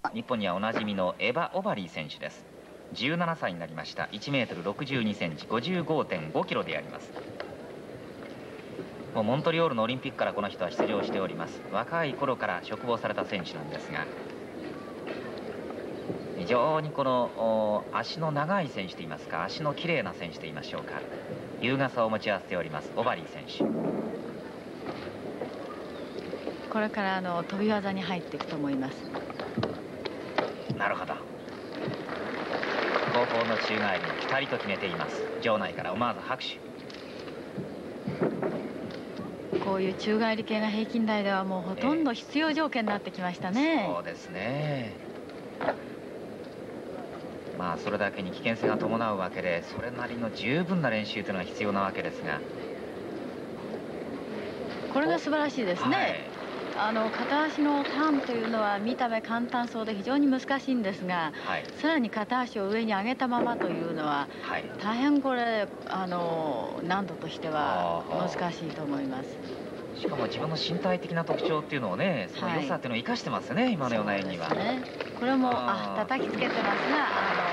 日本にはおなじみのエバ・オバリー選手です。17歳になりました。1メートル62センチ、55.5キロであります。もうモントリオールのオリンピックからこの人は出場しております。若い頃から嘱望された選手なんですが、非常にこの足の長い選手といいますか、足の綺麗な選手といいましょうか、優雅さを持ち合わせておりますオバリー選手。 これから飛び技に入っていくと思います。 なるほど。後方の宙返りにピタリと決めています。場内から思わず拍手。 こういう宙返り系が平均台ではもうほとんど必要条件になってきましたね。 そうですね。まあそれだけに危険性が伴うわけで、それなりの十分な練習というのが必要なわけですが、 これが素晴らしいですね。片足のターンというのは見た目簡単そうで非常に難しいんですが、さらに片足を上に上げたままというのは、大変これ難度としては難しいと思います。 しかも自分の身体的な特徴っていうのをね、その良さっていうのを生かしてますね、今のような演技は。 これも叩きつけてますが